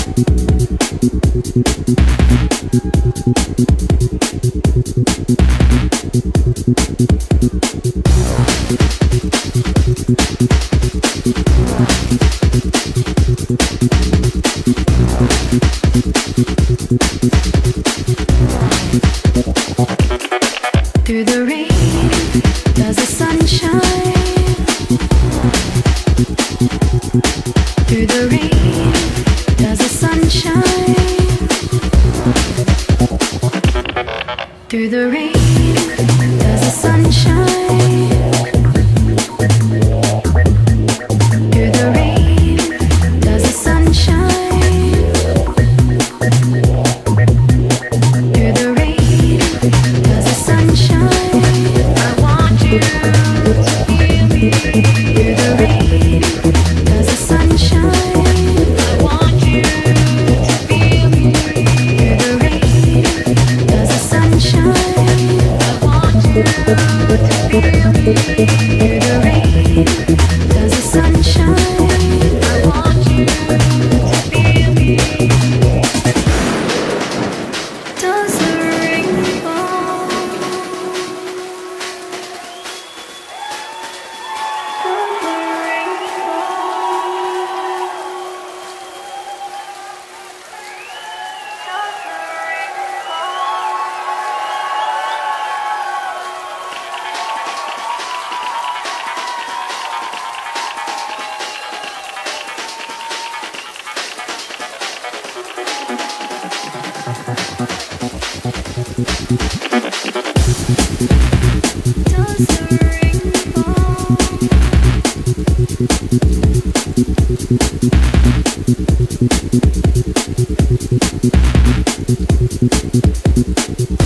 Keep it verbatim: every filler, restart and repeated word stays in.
Through the rain, does the sun shine? Through the rain, does the sun shine? Through the rain, does the sun shine? Through the rain, does the sun shine? Through the rain, does the sun shine? I want you to feel me. Through the rain, does the sun shine? I want you to feel me. Through the rain, does the sun shine? I want you to feel me. Through the rain, does the sun shine? I want you to feel me. Does the rain fall? Does the rain Does the rain fall?